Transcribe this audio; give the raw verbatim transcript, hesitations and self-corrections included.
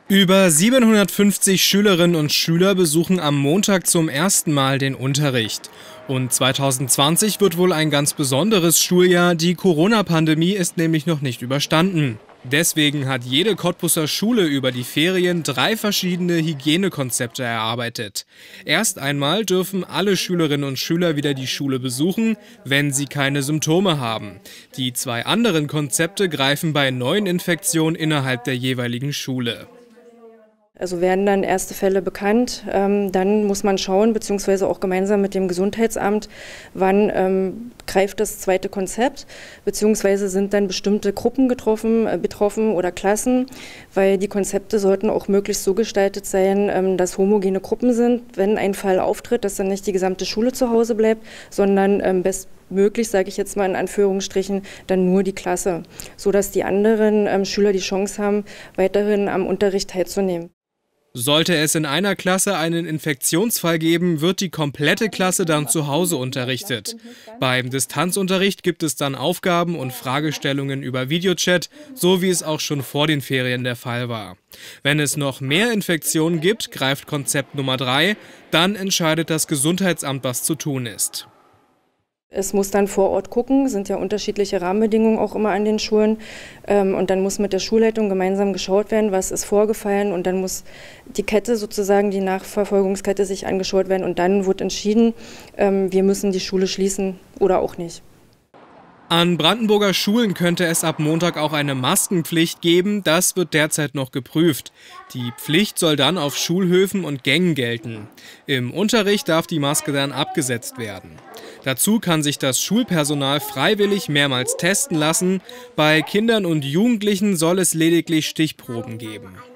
Über siebenhundertfünfzig Schülerinnen und Schüler besuchen am Montag zum ersten Mal den Unterricht. Und zweitausendzwanzig wird wohl ein ganz besonderes Schuljahr. Die Corona-Pandemie ist nämlich noch nicht überstanden. Deswegen hat jede Cottbuser Schule über die Ferien drei verschiedene Hygienekonzepte erarbeitet. Erst einmal dürfen alle Schülerinnen und Schüler wieder die Schule besuchen, wenn sie keine Symptome haben. Die zwei anderen Konzepte greifen bei neuen Infektionen innerhalb der jeweiligen Schule. Also werden dann erste Fälle bekannt, ähm, dann muss man schauen, beziehungsweise auch gemeinsam mit dem Gesundheitsamt, wann ähm, greift das zweite Konzept, beziehungsweise sind dann bestimmte Gruppen getroffen, äh, betroffen oder Klassen, weil die Konzepte sollten auch möglichst so gestaltet sein, ähm, dass homogene Gruppen sind, wenn ein Fall auftritt, dass dann nicht die gesamte Schule zu Hause bleibt, sondern ähm, bestmöglich, sage ich jetzt mal in Anführungsstrichen, dann nur die Klasse, sodass die anderen ähm, Schüler die Chance haben, weiterhin am Unterricht teilzunehmen. Sollte es in einer Klasse einen Infektionsfall geben, wird die komplette Klasse dann zu Hause unterrichtet. Beim Distanzunterricht gibt es dann Aufgaben und Fragestellungen über Videochat, so wie es auch schon vor den Ferien der Fall war. Wenn es noch mehr Infektionen gibt, greift Konzept Nummer drei, dann entscheidet das Gesundheitsamt, was zu tun ist. Es muss dann vor Ort gucken, sind ja unterschiedliche Rahmenbedingungen auch immer an den Schulen. Und dann muss mit der Schulleitung gemeinsam geschaut werden, was ist vorgefallen. Und dann muss die Kette sozusagen, die Nachverfolgungskette sich angeschaut werden. Und dann wird entschieden, wir müssen die Schule schließen oder auch nicht. An Brandenburger Schulen könnte es ab Montag auch eine Maskenpflicht geben. Das wird derzeit noch geprüft. Die Pflicht soll dann auf Schulhöfen und Gängen gelten. Im Unterricht darf die Maske dann abgesetzt werden. Dazu kann sich das Schulpersonal freiwillig mehrmals testen lassen. Bei Kindern und Jugendlichen soll es lediglich Stichproben geben.